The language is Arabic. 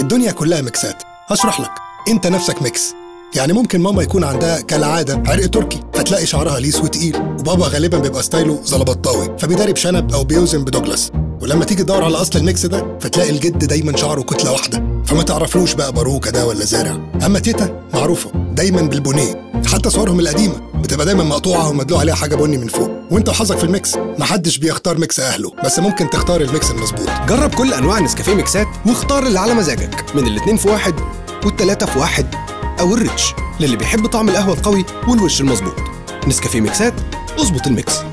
الدنيا كلها ميكسات. هشرح لك. انت نفسك ميكس. يعني ممكن ماما يكون عندها كالعاده عرق تركي فتلاقي شعرها ليس وتقيل، وبابا غالبا بيبقى ستايله زلبطاوي فبيداري بشنب او بيوزن بدوجلاس. ولما تيجي تدور على اصل الميكس ده فتلاقي الجد دايما شعره كتله واحده، فما تعرفلوش بقى باروكه ده ولا زارع. اما تيتا معروفه دايما بالبونيه، حتى صورهم القديمه بتبقى دايما مقطوعه ومدلوق عليها حاجه بني من فوق. وانت وحظك في الميكس، محدش بيختار ميكس اهله، بس ممكن تختار الميكس المظبوط. جرب كل انواع نسكافيه ميكسات واختار اللي على مزاجك، من الاتنين في واحد والتلاتة في واحد او الريتش، للي بيحب طعم القهوه القوي والوش المظبوط. نسكافيه ميكسات، اظبط الميكس.